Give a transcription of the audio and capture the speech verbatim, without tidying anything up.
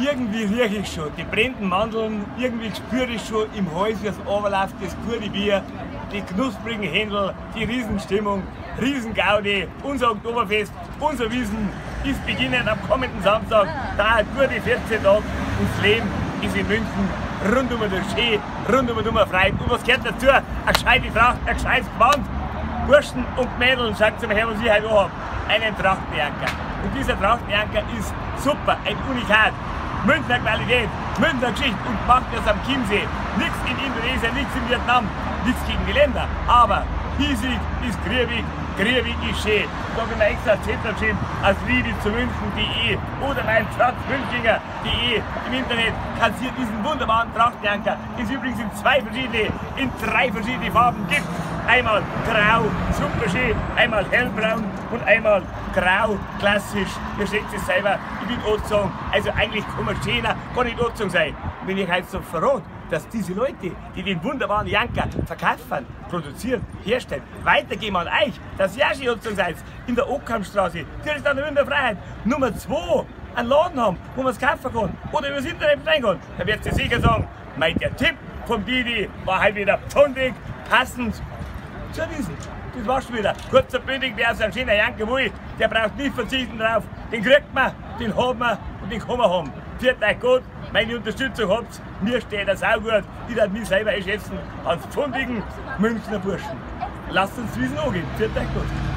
Irgendwie rieche ich schon die brennenden Mandeln, irgendwie spüre ich schon im Hals, wie es runterläuft, das gute Bier, die knusprigen Händel, die Riesenstimmung, Riesengaudi, unser Oktoberfest, unser Wiesen ist beginnend am kommenden Samstag, da gute vierzehn Tage und das Leben ist in München rundum der Schee, rundum der Freit. Und was gehört dazu? Eine gescheite Tracht, ein gescheites Gewand, Burschen und Mädels, schaut mal her, was ich heute habe, einen Trachtenjanker. Und dieser Trachtenjanker ist super, ein Unikat. Münchner Qualität, Münchner Geschichte und macht das am Chiemsee. Nichts in Indonesien, nichts in Vietnam, nichts gegen die Länder. Aber hiesig ist Kriewig, Kriewig ist schön. Da habe ich mir extra Zettel geschrieben, als Liebe zu München punkt de oder mein Schatz Münchinger punkt de im Internet. Kannst hier diesen wunderbaren Trachtenjanker, den es übrigens in zwei verschiedene, in drei verschiedene Farben gibt. Einmal grau, super schön, einmal hellbraun und einmal grau, klassisch. Ihr seht es selber, ich bin angezogen. Also eigentlich kann man schöner gar nicht angezogen sein. Wenn ich heute so verrate, dass diese Leute, die den wunderbaren Janker verkaufen, produzieren, herstellen, weitergeben an euch, dass ihr auch schon angezogen seid, in der Ockhamstraße, direkt an der Winterfreiheit, Nummer zwei, einen Laden haben, wo man es kaufen kann oder über das Internet bestellen kann, dann werdet ihr sicher sagen, mein der Tipp vom Didi war halt wieder pfundig, passend zur Wiese. Das war's schon wieder. Kurz und bündig, wer so ein schöner Janker will, der braucht nicht verzichten drauf. Den kriegt man, den haben wir und den kann man haben. Viert euch gut, meine Unterstützung habt, mir steht das auch gut. Ich darf mich selber einschätzen als pfundigen Münchner Burschen. Lasst uns Wiesen angehen. Viert euch gut.